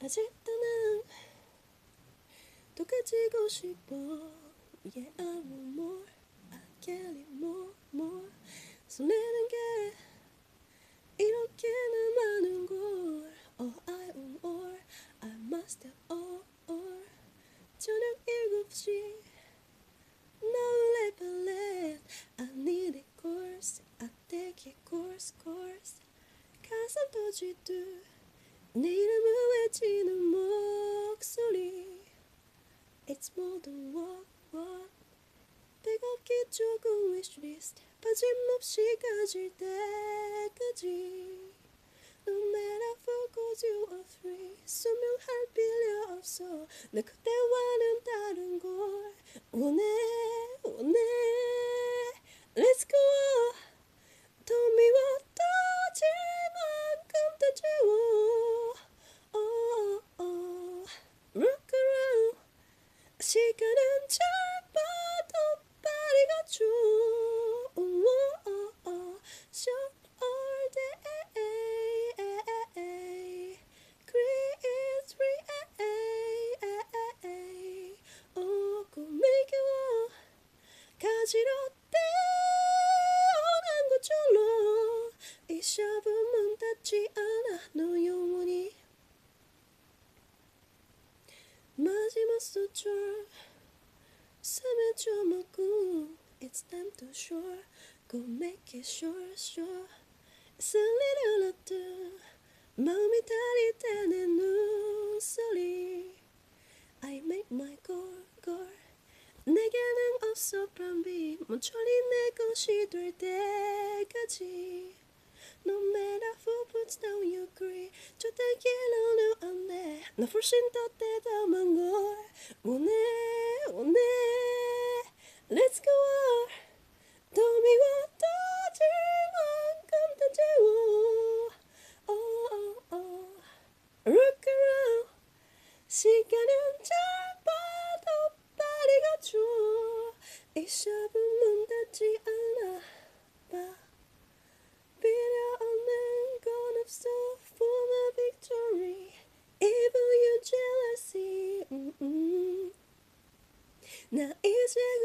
아직도 난 똑같이고 싶어. Yeah, I want more, I can't need more, more. 설레는 게 이렇게나 많은 걸. Oh, I want more, I must have all. 저녁 7시 No left left. I need a course, I take a course. 가슴 터지듯 내 이름을 외치는 목소리. It's more than what. 뜨겁기 조금 wishlist. 빠짐없이 가질 때까지. No matter for cause you are free. 수명할 필요 없어. 내 그때와는 다른 걸 원해. Let's go. 더 미워져질 만큼 더 채워. Look around. 시간은 짧아도 빨리 가죠. Short all day. Chris 꿈이겨 가지러 태어난 것처럼 이 샵은 닫지 않아. 너 영원히 마지막 소절 삼해줘 먹고. It's time to shore. Go make it sure. It's a little louder. 마음이 달릴 때 내 눈소리. I make my goal. 내게는 없어 plan B. 멈춰린 내 것이 될 때까지. No matter who puts down your greed. 저 따위로는 안 돼. 나 훨씬 더 대담한 걸 원해. Let's go. 더 미워져질 만큼 더 채워. Look around. 시간은 짧아도 빨리 가죠. 이 샵은 문 닫지 않아 봐. 필요 없는 건 없어 for my victory. Even your jealousy. 나 이제